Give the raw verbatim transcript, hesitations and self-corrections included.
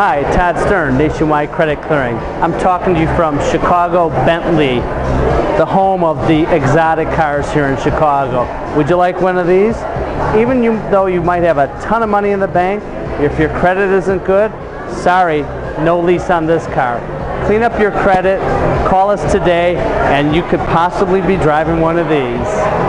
Hi, Todd Stern, Nationwide Credit Clearing. I'm talking to you from Chicago Bentley, the home of the exotic cars here in Chicago. Would you like one of these? Even you, though you might have a ton of money in the bank, if your credit isn't good, sorry, no lease on this car. Clean up your credit, call us today, and you could possibly be driving one of these.